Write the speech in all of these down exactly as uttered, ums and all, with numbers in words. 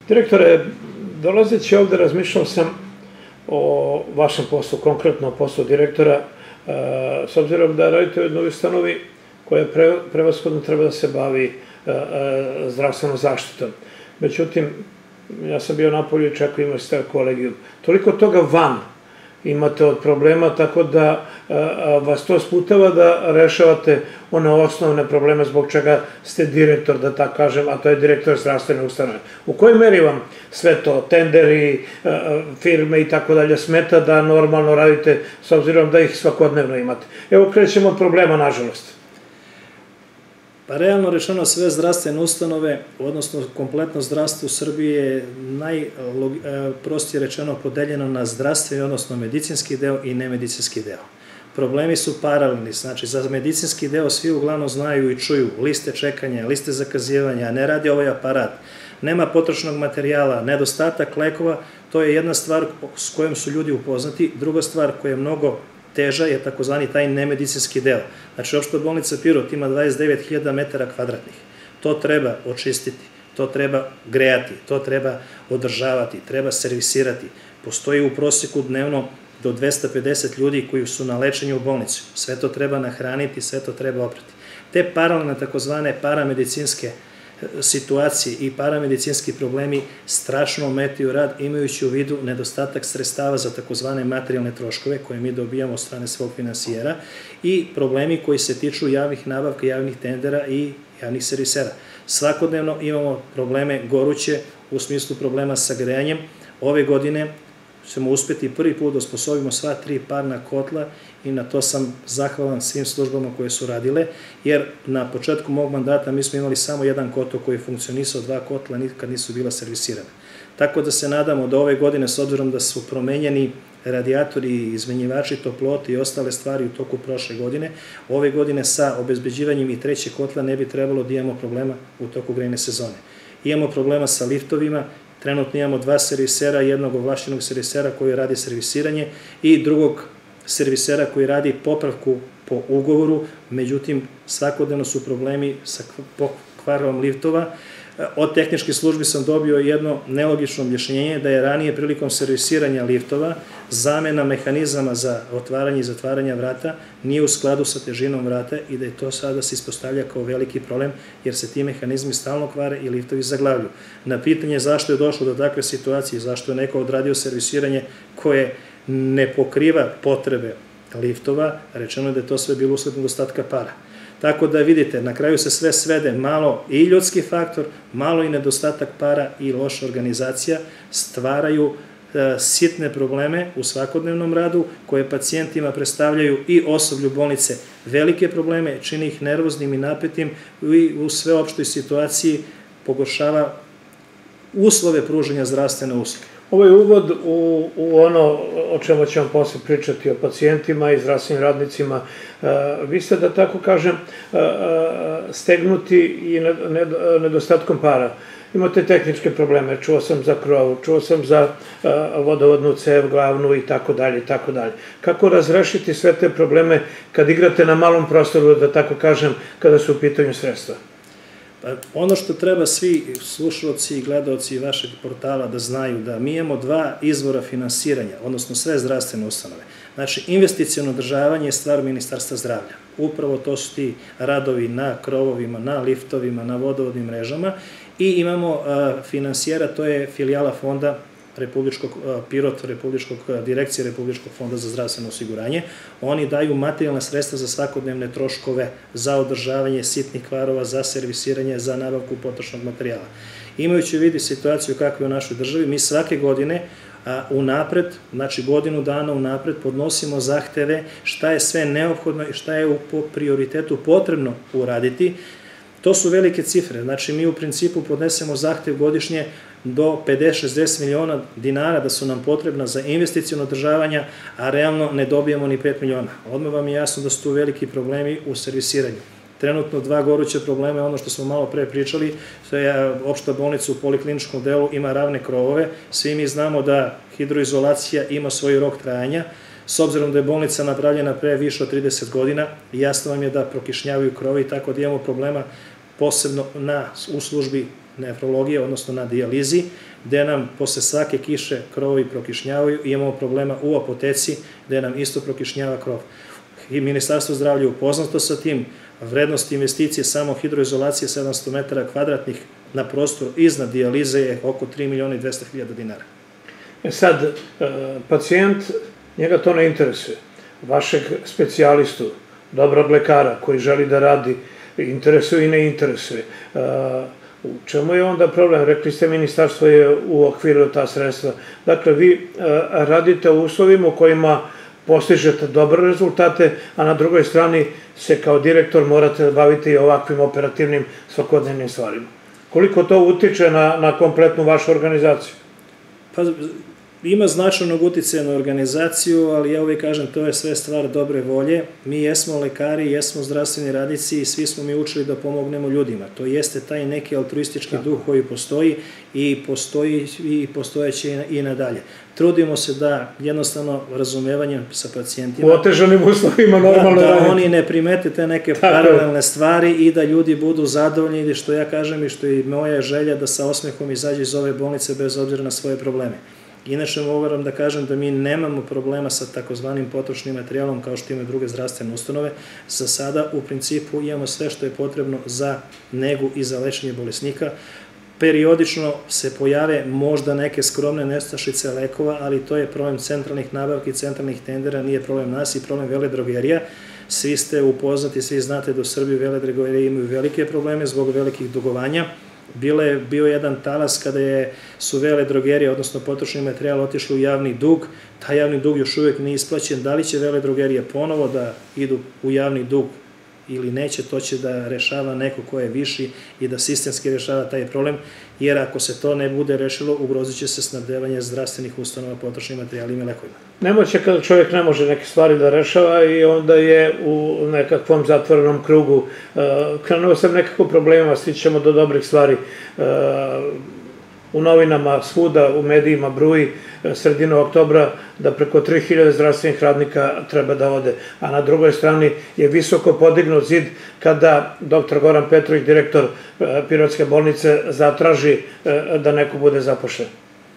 Direktore, dolazeći ovde razmišljao sam o vašem poslu, konkretno o poslu direktora, s obzirom da radite u jednoj ustanovi koja prevashodno treba da se bavi zdravstvenom zaštitom. Međutim, ja sam bio napolju i čekao, imali ste kolegijum. Toliko toga van imate od problema, tako da vas to sputava da rešavate one osnovne probleme zbog čega ste direktor, da tako kažem, a to je direktor zdravstvene ustanove. U kojoj meri vam sve to, tenderi, firme i tako dalje, smeta da normalno radite, s obzirom da ih svakodnevno imate? Evo, krećemo od problema, nažalost. Pa realno rečeno, sve zdravstvene ustanove, odnosno kompletno zdravstvo u Srbiji je najprostije rečeno podeljeno na zdravstveni, odnosno medicinski deo i nemedicinski deo. Problemi su paralelni, znači za medicinski deo svi uglavnom znaju i čuju liste čekanja, liste zakazivanja, ne radi ovaj aparat, nema potrošnog materijala, nedostatak lekova, to je jedna stvar s kojom su ljudi upoznati. Druga stvar koja je mnogo teža je takozvani taj nemedicinski deo. Znači, opšta bolnica Pirot ima dvadeset devet hiljada metara kvadratnih. To treba očistiti, to treba grejati, to treba održavati, treba servisirati. Postoji u proseku dnevno do dvesta pedeset ljudi koji su na lečenju u bolnici. Sve to treba nahraniti, sve to treba oprati. Te paralelne takozvane paramedicinske situacije i paramedicinski problemi strašno ometaju rad, imajući u vidu nedostatak sredstava za takozvane materijalne troškove koje mi dobijamo od strane svog finansijera i problemi koji se tiču javnih nabavka, javnih tendera i javnih servisera. Svakodnevno imamo probleme goruće u smislu problema sa grejanjem. Ove godine ćemo uspeti prvi put da osposobimo sva tri parna kotla i na to sam zahvalan svim službama koje su radile, jer na početku mog mandata mi smo imali samo jedan kotao koji je funkcionisao, dva kotla nikad nisu bila servisirana. Tako da se nadamo da ove godine, s obzirom da su promenjeni radijatori, izmenjivači toplote i ostale stvari u toku prošle godine, ove godine sa obezbeđivanjem i trećeg kotla ne bi trebalo da imamo problema u toku grejne sezone. Imamo problema sa liftovima. Trenutno imamo dva servisera, jednog ovlašćenog servisera koji radi servisiranje i drugog servisera koji radi popravku po ugovoru, međutim svakodnevno su problemi sa pokvarom liftova. Od tehničke službe sam dobio jedno nelogično objašnjenje da je ranije prilikom servisiranja liftova zamena mehanizama za otvaranje i zatvaranje vrata nije u skladu sa težinom vrata i da je to sada se ispostavlja kao veliki problem jer se ti mehanizmi stalno kvare i liftovi zaglavlju. Na pitanje zašto je došlo do takve situacije, zašto je neko odradio servisiranje koje ne pokriva potrebe liftova, rečeno je da je to sve bilo usled nedostatka para. Tako da vidite, na kraju se sve svede, malo i ljudski faktor, malo i nedostatak para i loša organizacija stvaraju sitne probleme u svakodnevnom radu koje pacijentima predstavljaju i osoblju bolnice velike probleme, čini ih nervoznim i napetim i u sveopštoj situaciji pogoršava uslove pružanja zdravstvene usluge. Ovo je uvod u ono o čemu ćemo posle pričati, o pacijentima i zdravstvenim radnicima. Vi ste, da tako kažem, stegnuti i nedostatkom para. Imate tehničke probleme, čuo sam za krov, čuo sam za vodovodnu cev, glavnu i tako dalje, i tako dalje. Kako razrešiti sve te probleme kad igrate na malom prostoru, da tako kažem, kada su u pitanju sredstva? Ono što treba svi slušalci i gledalci vašeg portala da znaju da mi imamo dva izvora finansiranja, odnosno sve zdravstvene ustanove. Znači, investiciono održavanje je stvar Ministarstva zdravlja. Upravo to su ti radovi na krovovima, na liftovima, na vodovodnim mrežama i imamo finansijera, to je filijala fonda Republičkog Pirot, Republičkog direkcije Republičkog fonda za zdravstveno osiguranje. Oni daju materijalna sredstva za svakodnevne troškove, za održavanje sitnih kvarova, za servisiranje, za nabavku potrošnog materijala. Imajući u vidu situaciju kakva je u našoj državi, mi svake godine unapred, znači godinu dana unapred, podnosimo zahteve šta je sve neophodno i šta je po prioritetu potrebno uraditi. To su velike cifre, znači mi u principu podnesemo zahtev godišnje do pedeset do šezdeset miliona dinara da su nam potrebna za investiciono održavanja, a realno ne dobijemo ni pet miliona. Odmah vam je jasno da su tu veliki problemi u servisiranju. Trenutno dva goruća problema je ono što smo malo pre pričali, to je opšta bolnica u polikliničkom delu, ima ravne krovove, svi mi znamo da hidroizolacija ima svoj rok trajanja, s obzirom da je bolnica napravljena pre više od trideset godina, jasno vam je da prokišnjavaju krovi, tako da imamo problema posebno u službi nefrologije, odnosno na dijalizi, gde nam posle svake kiše krovovi prokišnjavaju i imamo problema u apoteci gde nam isto prokišnjava krov. I Ministarstvo zdravlja je upoznato sa tim, vrednost investicije samo hidroizolacije sedamsto metara kvadratnih na prostoru iznad dijalize je oko tri miliona i dvesta hiljada dinara. E sad, pacijent, njega to ne interesuje. Vašeg specijalistu, dobrog lekara koji želi da radi, interesuje i ne interesuje. U čemu je onda problem? Rekli ste, ministarstvo je u okviru ta sredstva. Dakle, vi radite u uslovima u kojima postižete dobre rezultate, a na drugoj strani se kao direktor morate da bavite i ovakvim operativnim svakodnevnim stvarima. Koliko to utiče na kompletnu vašu organizaciju? Pa, ima značajnog uticaja na organizaciju, ali ja uvijek kažem, to je sve stvar dobre volje. Mi jesmo lekari, jesmo zdravstveni radnici i svi smo mi učili da pomognemo ljudima. To jeste taj neki altruistički duh koji postoji i postoji i postojeće i nadalje. Trudimo se da jednostavno razumevanjem sa pacijentima... U otežanim uslovima normalno... Da oni ne primete te neke paralelne stvari i da ljudi budu zadovoljni, ili što ja kažem i što je moja želja da sa osmehom izađe iz ove bolnice bez obzira na svoje probleme. Inače, moram da kažem da mi nemamo problema sa takozvanim potrošnim materijalom kao što imaju druge zdravstvene ustanove. Za sada, u principu, imamo sve što je potrebno za negu i za lečenje bolesnika. Periodično se pojave možda neke skromne nestašice lekova, ali to je problem centralnih nabavki, centralnih tendera, nije problem nas i problem veledrogerija. Svi ste upoznati, svi znate da u Srbiji veledrogerije imaju velike probleme zbog velikih dugovanja. Bio je jedan talas kada su veledrogerije, odnosno potrošni materijal, otišli u javni dug. Taj javni dug još uvijek nije isplaćen. Da li će veledrogerije ponovo da idu u javni dug ili neće, to će da rešava neko ko je viši i da sistemski rešava taj problem, jer ako se to ne bude rešilo, ugrozit će se snabdevanje zdravstvenih ustanova potrošnim materijalima i lekovima. Nemoće kada čovjek ne može neke stvari da rešava i onda je u nekakvom zatvorenom krugu. Krenuo sam nekako problemima, stićemo do dobrih stvari. U novinama, svuda, u medijima bruji sredinu oktobra da preko tri hiljade zdravstvenih radnika treba da ode, a na drugoj strani je visoko podignut zid kada doktor Goran Petrović, direktor Pirotske bolnice, zatraži da neko bude zapošljen.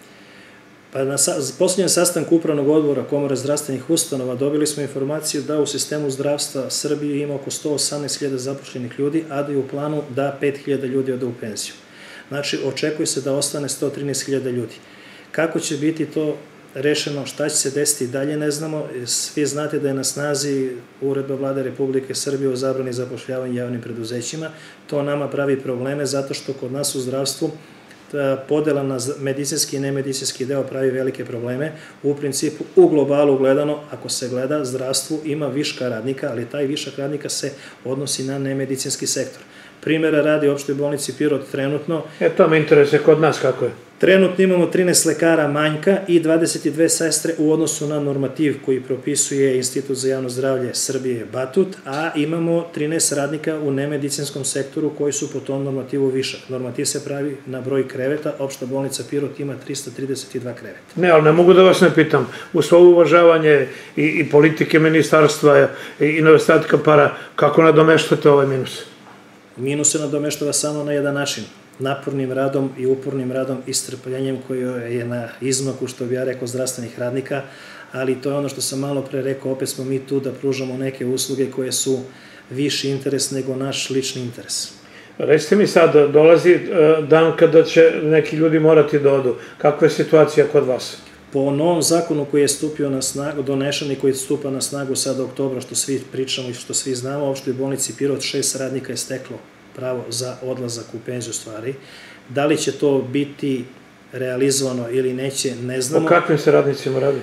Pa na posljednjem sastanku Upravnog odbora Komore zdravstvenih ustanova dobili smo informaciju da u sistemu zdravstva Srbije ima oko sto osamnaest hiljada zapošljenih ljudi, a da je u planu da pet hiljada ljudi ode u penziju. Znači, očekuje se da ostane sto trinaest hiljada ljudi. Kako će biti to rešeno, šta će se desiti dalje, ne znamo. Svi znate da je na snazi uredba Vlade Republike Srbije o zabrani zapošljavanja javnim preduzećima. To nama pravi probleme zato što kod nas u zdravstvu podela na medicinski i nemedicinski deo pravi velike probleme. U principu, u globalu gledano, ako se gleda, zdravstvu ima viška radnika, ali taj višak radnika se odnosi na nemedicinski sektor. Primjera radi u opštoj bolnici Pirot trenutno. E, to me interesuje kod nas kako je. Trenutno imamo trinaest lekara manjka i dvadeset dve sestre u odnosu na normativ koji propisuje Institut za javno zdravlje Srbije Batut, a imamo trinaest radnika u nemedicinskom sektoru koji su po tom normativu višak. Normativ se pravi na broj kreveta, opšta bolnica Pirot ima trista trideset dva kreveta. Ne, ali ne mogu da vas ne pitam, u svo uvažavanje i politike ministarstva i nedostatka para, kako nadomeštate ovaj minus? Minus se nadomeštava samo na jedan način. Napornim radom i upornim radom i strpljenjem koji je na izmaku, što bi ja rekao, zdravstvenih radnika, ali to je ono što sam malo pre rekao, opet smo mi tu da pružamo neke usluge koje su viši interes nego naš lični interes. Recite mi sad, dolazi dan kada će neki ljudi morati da odu. Kakva je situacija kod vas? Po novom zakonu koji je stupio na snagu, donešen i koji stupa na snagu sada oktobra, što svi pričamo i što svi znamo, u opštoj bolnici Pirot šest radnika je steklo pravo za odlazak u penziju stvari. Da li će to biti realizovano ili neće, ne znamo. O kakvim se radnicima radi?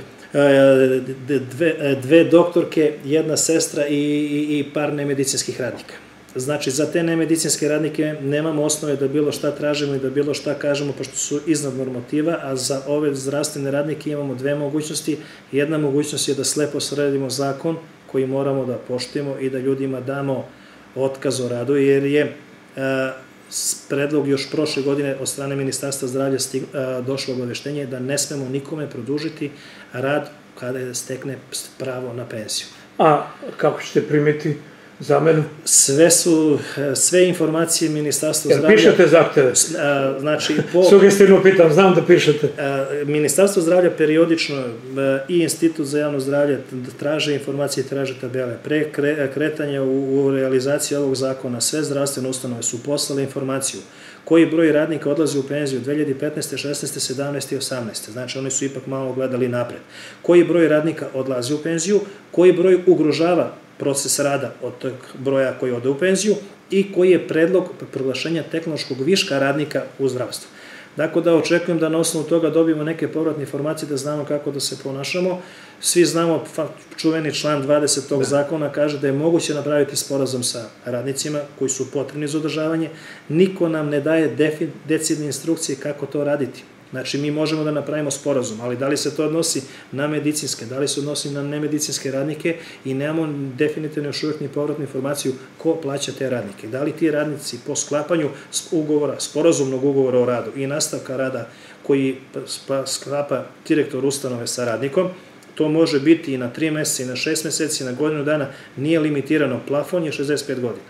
Dve doktorke, jedna sestra i par nemedicinskih radnika. Znači, za te nemedicinske radnike nemamo osnove da bilo šta tražimo i da bilo šta kažemo, pošto su iznad normativa, a za ove zdravstvene radnike imamo dve mogućnosti. Jedna mogućnost je da slepo sredimo zakon koji moramo da poštujemo i da ljudima damo otkaz o radu, jer je predlog još prošle godine od strane Ministarstva zdravlja došlo obaveštenje da ne smemo nikome produžiti rad kada stekne pravo na penziju. A kako ćete primiti zamenu? Sve su, sve informacije Ministarstva zdravlja... Jer pišete zahteve? Znači, sugestivno pitam, znam da pišete. Ministarstvo zdravlja periodično i Institut za javno zdravlje traže informacije, traže tabele. Pre kretanja u realizaciji ovog zakona, sve zdravstvene ustanove su poslale informaciju koji broj radnika odlazi u penziju dve hiljade petnaeste, šesnaeste, sedamnaeste i osamnaeste. Znači, oni su ipak malo gledali napred. Koji broj radnika odlazi u penziju, koji broj ugrožava proces rada od tog broja koji ode u penziju i koji je predlog proglašenja tehnološkog viška radnika u zdravstvu. Dakle, da očekujem da na osnovu toga dobijemo neke povratne informacije da znamo kako da se ponašamo. Svi znamo, čuveni član dvadeset tog zakona kaže da je moguće napraviti sporazum sa radnicima koji su potrebni za održavanje. Niko nam ne daje decidne instrukcije kako to raditi. Znači, mi možemo da napravimo sporazum, ali da li se to odnosi na medicinske, da li se odnosi na nemedicinske radnike i nemamo definitivno još uvijek ni povratnu informaciju ko plaća te radnike. Da li ti radnici po sklapanju ugovora, sporazumnog ugovora o radu i nastavka rada koji sklapa direktor ustanove sa radnikom, to može biti i na tri meseca, i na šest meseci, i na godinu dana, nije limitirano, plafon je šezdeset pet godina.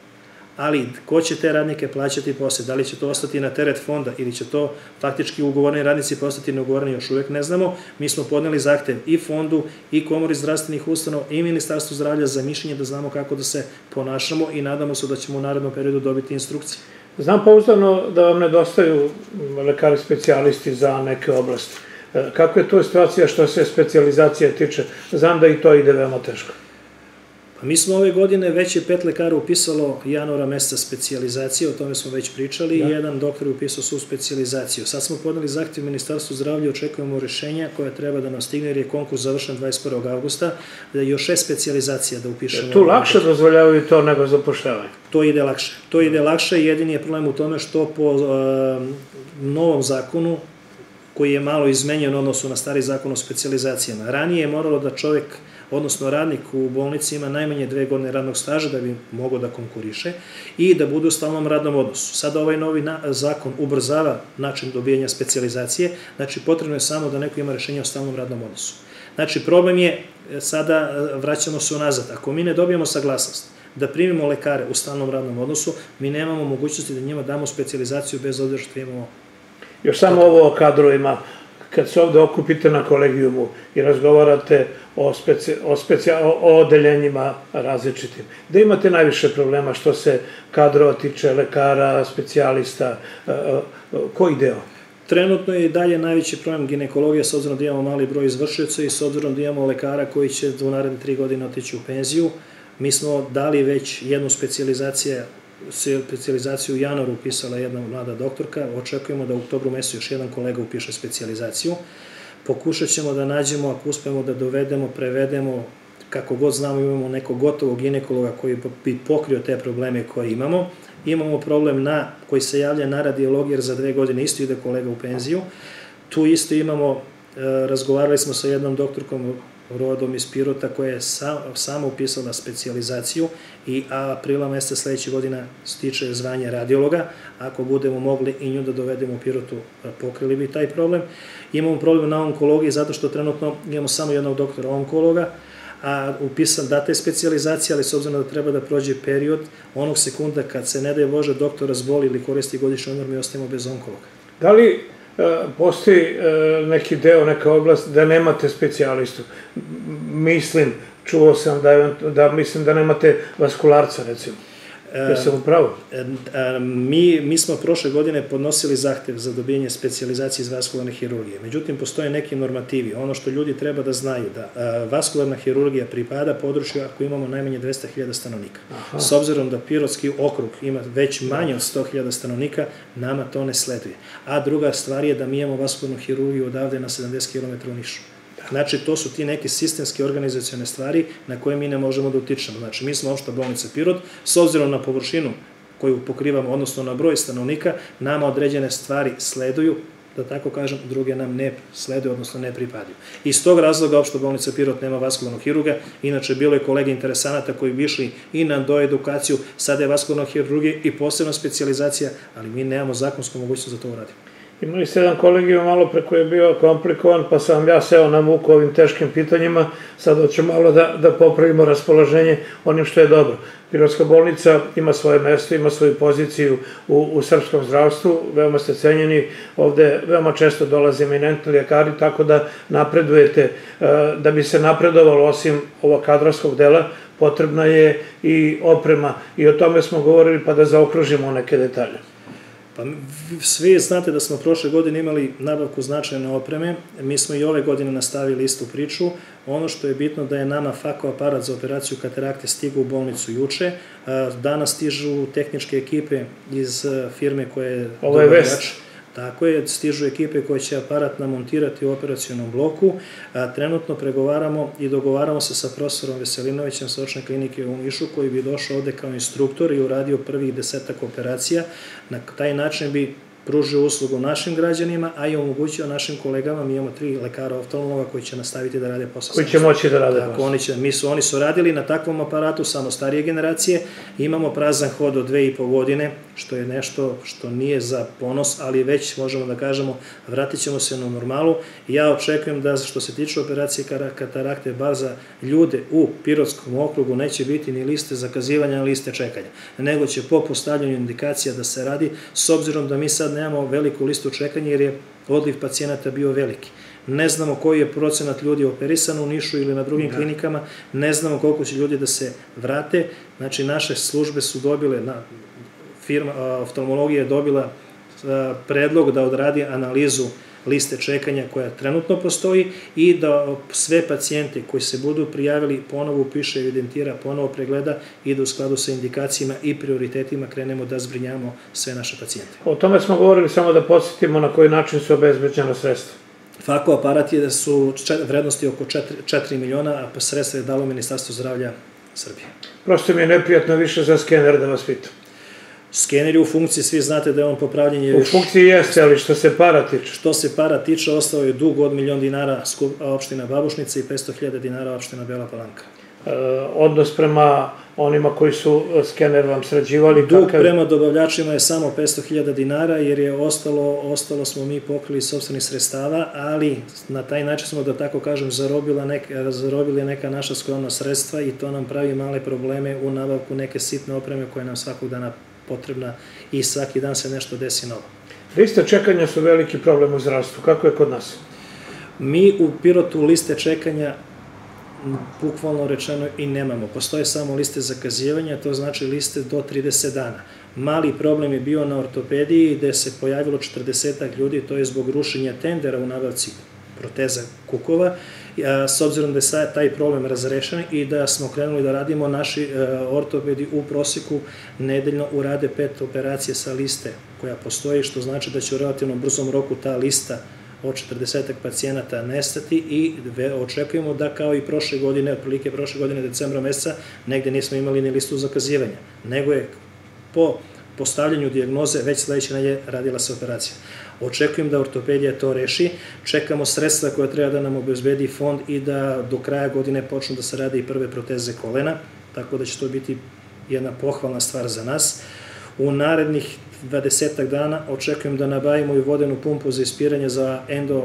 Ali ko će te radnike plaćati posle? Da li će to ostati na teret fonda ili će to faktički ugovorni radnici postati neugovorni, još uvek ne znamo. Mi smo podneli zahtev i fondu, i komori zdravstvenih ustanova, i Ministarstvu zdravlja za mišljenje da znamo kako da se ponašamo i nadamo se da ćemo u narednom periodu dobiti instrukcije. Znam pouzdano da vam nedostaju lekari specijalisti za neke oblasti. Kako je to situacija što se specijalizacije tiče? Znam da i to ide veoma teško. Mi smo ove godine, već je pet lekara upisalo januara meseca specijalizacije, o tome smo već pričali, i jedan doktor je upisao svu specijalizaciju. Sad smo podneli zahtev Ministarstvu zdravlja, očekujemo rešenja koja treba da nas stigne, jer je konkurs završen dvadeset prvog avgusta, da je još šest specijalizacija da upišemo. Tu lakše dozvoljavaju to nego zapošljavanje? To ide lakše. To ide lakše, jedini je problem u tome što po novom zakonu, koji je malo izmenjen u odnosu na stari zakon o specijalizacijama. Ranije je moralo da čovek, odnosno radnik u bolnici ima najmanje dve godine radnog staža da bi mogao da konkuriše i da bude u stalnom radnom odnosu. Sada ovaj novi zakon ubrzava način dobijanja specijalizacije, znači potrebno je samo da neko ima rešenje o stalnom radnom odnosu. Znači problem je, sada vraćamo se unazad, ako mi ne dobijemo saglasnost da primimo lekare u stalnom radnom odnosu, mi nemamo mogućnosti da njima damo specijalizaciju bez obzira što imamo. Još samo ovo o kadrovima. Kad se ovde okupite na kolegijumu i razgovarate o odeljenjima različitim, da imate najviše problema što se kadrova tiče, lekara, specijalista, koji deo? Trenutno je i dalje najveći problem ginekologija, s obzirom da imamo mali broj izvršioca i s obzirom da imamo lekara koji će u naredne tri godine otići u penziju. Mi smo dali već jednu specijalizaciju specijalizaciju u januaru upisala jedna mlada doktorka, očekujemo da u oktobru mesecu još jedan kolega upiše specijalizaciju. Pokušat ćemo da nađemo, ako uspemo da dovedemo, prevedemo, kako god znamo imamo nekog gotovog ginekologa koji bi pokrio te probleme koje imamo. Imamo problem koji se javlja na radiologiji, jer za dve godine isto ide kolega u penziju. Tu isto imamo, razgovarali smo sa jednom doktorkom rodom iz Pirota koja je sama upisala specijalizaciju i aprila meseca sledeće godina stiče zvanje radiologa. Ako budemo mogli i nju da dovedemo u Pirotu, pokrili bi taj problem. Imamo problem na onkologiji zato što trenutno imamo samo jednog doktora onkologa, a upisan data je specijalizacija, ali s obzirom da treba da prođe period, onog sekunda kad se, ne daj Bože, doktor razboli ili koristi godišnji odmor, mi ostajemo bez onkologa. Da li postoji neki deo, neka oblast da nemate specijalistu? Mislim, čuo sam da mislim da nemate vaskularca, recimo. Ja sam upravo. Mi smo prošle godine podnosili zahtev za dobijanje specijalizacije iz vaskularne hirurgije. Međutim, postoje neki normativi. Ono što ljudi treba da znaju, da vaskularna hirurgija pripada području ako imamo najmanje dvesta hiljada stanovnika. S obzirom da Pirotski okrug ima već manje od sto hiljada stanovnika, nama to ne sleduje. A druga stvar je da mi imamo vaskularnu hirurgiju odavde na sedamdeset kilometara u Nišu. Znači, to su ti neke sistemske organizacione stvari na koje mi ne možemo da utičemo. Znači, mi smo opšta bolnica Pirot, s obzirom na površinu koju pokrivamo, odnosno na broj stanovnika, nama određene stvari sleduju, da tako kažem, druge nam ne sleduju, odnosno ne pripadaju. Iz tog razloga opšta bolnica Pirot nema vaskularnog hirurga, inače bilo je kolega interesanata koji bi išli i na doedukaciju, sada je vaskularna hirurgija i posebna specijalizacija, ali mi nemamo zakonsku mogućnost da to uradimo. Imali ste jedan kolegijum malo pre koji je bio komplikovan, pa sam ja seo na muku ovim teškim pitanjima, sad hoću malo da popravimo raspoloženje onim što je dobro. Pirotska bolnica ima svoje mesto, ima svoju poziciju u srpskom zdravstvu, veoma ste cenjeni, ovde veoma često dolaze eminentni ljekari, tako da napredujete, da bi se napredovalo osim ovog kadrovskog dela, potrebna je i oprema i o tome smo govorili pa da zaokružimo neke detalje. Pa svi znate da smo prošle godine imali nabavku značajne opreme, mi smo i ove godine nastavili istu priču. Ono što je bitno da je nama Fako aparat za operaciju katarakte stigao u bolnicu juče, danas stižu tehničke ekipe iz firme koje je dobavljač. Tako je, stižu ekipe koje će aparat namontirati u operacionom bloku. Trenutno pregovaramo i dogovaramo se sa profesorom Veselinovićem sa očne klinike u Nišu koji bi došao ovde kao instruktor i uradio prvih desetak operacija. Na taj način bi pružio uslugu našim građanima, a i omogućio našim kolegama, mi imamo tri lekara oftalmologa koji će nastaviti da rade posao. Koji će moći da rade posao. Oni su radili na takvom aparatu, samo starije generacije, imamo prazan hod od dve i po godine, što je nešto što nije za ponos, ali već možemo da kažemo, vratit ćemo se na normalu. Ja očekujem da što se tiče operacije katarakte, bar za ljude u Pirotskom okrugu neće biti ni liste zakazivanja, ni liste čekanja, nego će po postavljanju indikacija da se radi, s obzirom da mi sad nemamo veliku listu čekanja jer je odliv pacijenata bio veliki. Ne znamo koji je procenat ljudi operisan u Nišu ili na drugim klinikama, ne znamo koliko će ljudi da se vrate. Znači, naše službe su dobile, firma oftalmologija je dobila predlog da odradi analizu liste čekanja koja trenutno postoji i da sve pacijente koji se budu prijavili ponovo upiše, evidentira, ponovo pregleda i da u skladu sa indikacijama i prioritetima krenemo da zbrinjamo sve naše pacijente. O tome smo govorili, samo da podsjetimo na koji način su obezbeđena sredstva. Fako aparat je da su vrednosti oko četiri miliona, a sredstva je dalo Ministarstvo zdravlja Srbije. Prosto mi je neprijatno više za skener da vas pitam. Skener je u funkciji, svi znate da je on popravljen. U funkciji jeste, ali što se para tiče? Što se para tiče, ostao je dug od milion dinara opština Babušnica i petsto hiljada dinara opština Bela Palanka. Odnos prema onima koji su skener vam sređivali? Dug prema dobavljačima je samo petsto hiljada dinara, jer je ostalo smo mi pokrili sopstvenih sredstava, ali na taj način smo, da tako kažem, zarobili neka naša skromna sredstva i to nam pravi male probleme u nabavku neke sitne opreme koje nam svakog dana potrebna i svaki dan se nešto desi novo. Liste čekanja su veliki problem u zdravstvu. Kako je kod nas? Mi u Pirotu liste čekanja bukvalno rečeno i nemamo. Postoje samo liste zakazivanja, to znači liste do trideset dana. Mali problem je bio na ortopediji gde se pojavilo četrdesetak ljudi, to je zbog rušenja tendera u nabavci proteza kukova, s obzirom da je taj problem razrešen i da smo krenuli da radimo, naši ortopedi u proseku nedeljno urade pet operacije sa liste koja postoji, što znači da će u relativno brzom roku ta lista od četrdesetak pacijenata nestati i očekujemo da kao i prošle godine, otprilike prošle godine decembra meseca, negde nismo imali ni listu zakazivanja, nego je po postavljanju dijagnoze već sledeće nedelje radila se operacija. Očekujem da ortopedija to reši, čekamo sredstva koja treba da nam obezbedi fond i da do kraja godine počnu da se rade i prve proteze kolena, tako da će to biti jedna pohvalna stvar za nas. U narednih dvadesetak dana očekujem da nabavimo i vodenu pumpu za ispiranje za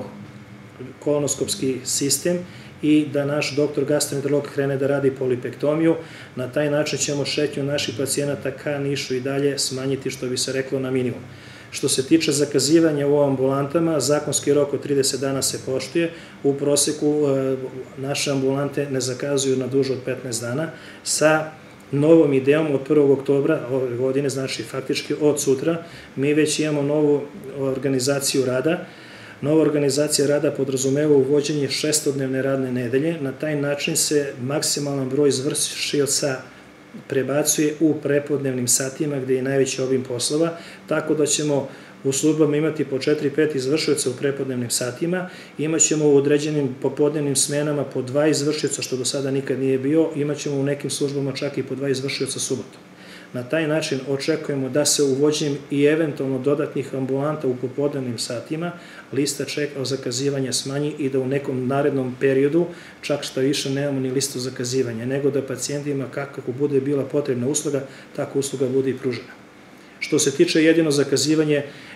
endokolonoskopski sistem i da naš doktor gastroenterolog krene da radi polipektomiju. Na taj način ćemo šetnju naših pacijenata ka Nišu i dalje smanjiti, što bi se reklo, na minimum. Što se tiče zakazivanja u ambulantama, zakonski rok od trideset dana se poštuje. U proseku naše ambulante ne zakazuju na duže od petnaest dana. Sa novom idejom od prvog oktobra ove godine, znači faktički od sutra, mi već imamo novu organizaciju rada. Nova organizacija rada podrazumeva uvođenje šestodnevne radne nedelje. Na taj način se maksimalan broj izvršioca prebacuje u prepodnevnim satima gde je najveći obim poslova, tako da ćemo u službama imati po četiri pet izvršioca u prepodnevnim satima, imat ćemo u određenim popodnevnim smenama po dva izvršioca, što do sada nikad nije bio, imat ćemo u nekim službama čak i po dva izvršioca subotom. Na taj način očekujemo da se uvođenjem i eventualno dodatnih ambulanta u popodnevnim satima lista zakazivanja smanji i da u nekom narednom periodu čak što više nemamo ni listu zakazivanja, nego da pacijentima kako bude bila potrebna usluga, tako usluga bude i pružena. Što se tiče jedino zakazivanje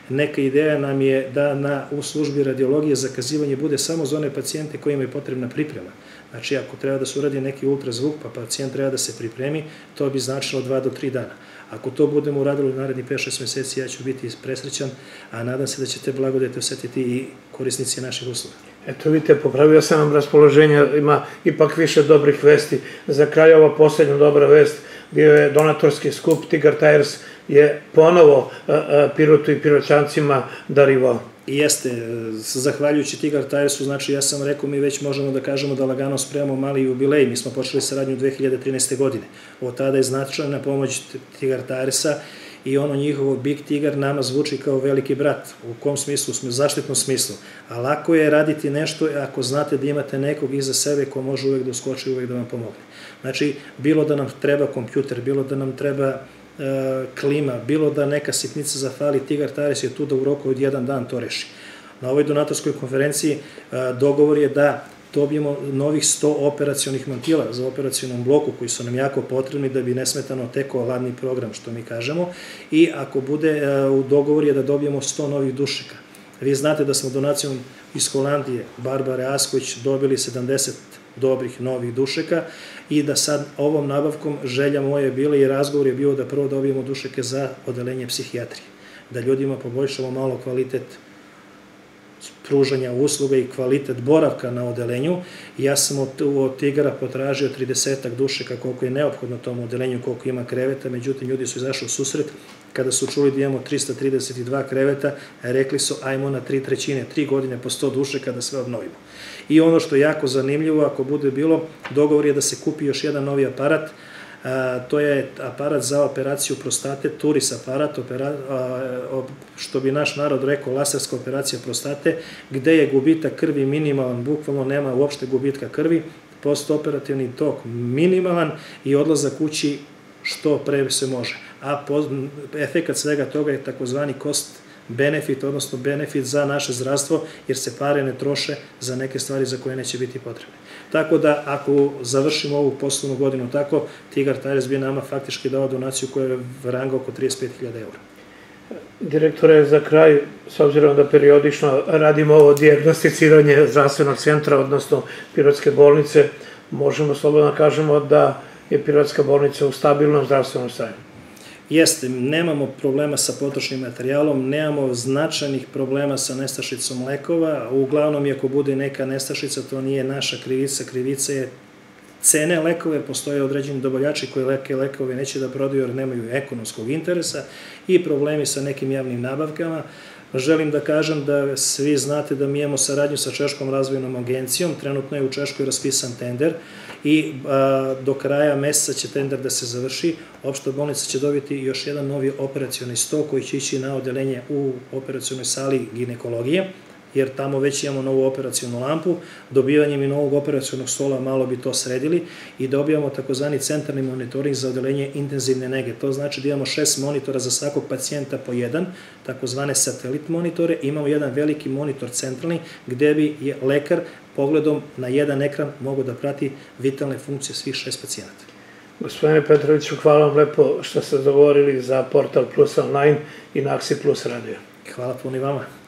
Neka ideja nam je da na, u službi radiologije zakazivanje bude samo za one pacijente kojima je potrebna priprema. Znači, ako treba da se uradi neki ultrazvuk, pa pacijent treba da se pripremi, to bi značilo dva do tri dana. Ako to budemo uradili u narednih pet šest meseci, ja ću biti presrećan, a nadam se da će te blagodete osetiti i korisnici naših usluga. Eto, vidite, popravio sam vam raspoloženje, ima ipak više dobrih vesti. Za kraj ova poslednja dobra vest, bio je donatorski skup, Tigar Tires je ponovo Pirotu i Piroćancima darivao. I jeste, zahvaljujući Tigar Tiresu, znači ja sam rekao, mi već možemo da kažemo da lagano spremamo mali jubilej, mi smo počeli saradnju dve hiljade trinaeste. godine. Od tada je značajna pomoć Tigar Tiresa i ono njihovo Big Tigar nama zvuči kao veliki brat. U kom smislu? U zaštitnom smislu. A lako je raditi nešto ako znate da imate nekog iza sebe ko može uvek da uskoči i uvek da vam pomogne. Znači, bilo da nam treba kompjuter, bilo da nam treba klima, bilo da neka sitnica zafali, Tigar Tires je tu da u roku od jedan dan to reši. Na ovoj donatorskoj konferenciji dogovor je da dobijemo novih sto operacionih mantila za operacionom bloku koji su nam jako potrebni da bi nesmetano tekao hladni program, što mi kažemo, i ako bude u dogovor je da dobijemo sto novih dušika. Vi znate da smo donacijom iz Holandije, Barbare Asković, dobili sedamdeset dobrih novih dušeka i da sad ovom nabavkom želja moja je bila i razgovor je bio da prvo dobijemo dušeke za odelenje psihijatrije, da ljudima poboljšamo malo kvalitet pružanja usluga i kvalitet boravka na odelenju. Ja sam od Tigara potražio tridesetak dušeka koliko je neophodno tom odelenju, koliko ima kreveta, međutim ljudi su izašli u susret kada su čuli da imamo trista trideset dva kreveta, rekli su ajmo na tri trećine, tri godine po sto dušeka da sve obnovimo. I ono što je jako zanimljivo, ako bude bilo, dogovor je da se kupi još jedan novi aparat, to je aparat za operaciju prostate, Turis aparat, što bi naš narod rekao laserska operacija prostate, gde je gubitak krvi minimalan, bukvalno nema uopšte gubitka krvi, postoperativni tok minimalan i odlazak kući što pre se može. A efekat svega toga je takozvani cost benefit, odnosno benefit za naše zdravstvo, jer se pare ne troše za neke stvari za koje neće biti potrebne. Tako da, ako završimo ovu poslovnu godinu tako, Tigar Tires bi nama faktički dao donaciju koja je ranga oko trideset pet hiljada eura. Direktore, za kraj, s obzirom da periodično radimo ovo dijagnosticiranje zdravstvenog centra, odnosno Pirotske bolnice, možemo slobodno kažemo da je Pirotska bolnica u stabilnom zdravstvenom stanju. Jeste, nemamo problema sa potrošnim materijalom, nemamo značajnih problema sa nestašicom lekova, uglavnom, ako bude neka nestašica, to nije naša krivica, krivica je cene lekove, postoje određeni dobavljači koji leke lekove neće da prodaju jer nemaju ekonomskog interesa i problemi sa nekim javnim nabavkama. Želim da kažem da svi znate da mi imamo saradnju sa Češkom razvojnom agencijom, trenutno je u Češkoj raspisan tender i do kraja meseca će tender da se završi. Opšta bolnica će dobiti još jedan novi operacioni sto koji će ići na odelenje u operacionoj sali ginekologije, jer tamo već imamo novu operacionu lampu, dobivanjem i novog operacionog stola malo bi to sredili i dobijamo takozvani centralni monitoring za odelenje intenzivne nege. To znači da imamo šest monitora za svakog pacijenta po jedan, takozvane satelit monitore, imamo jedan veliki monitor centralni gde bi lekar pogledom na jedan ekran mogao da prati vitalne funkcije svih šest pacijenata. Gospodine Petroviću, hvala vam lepo što ste dogovorili za Portal Plus Online i Naxi Plus radio. Hvala puno i vama.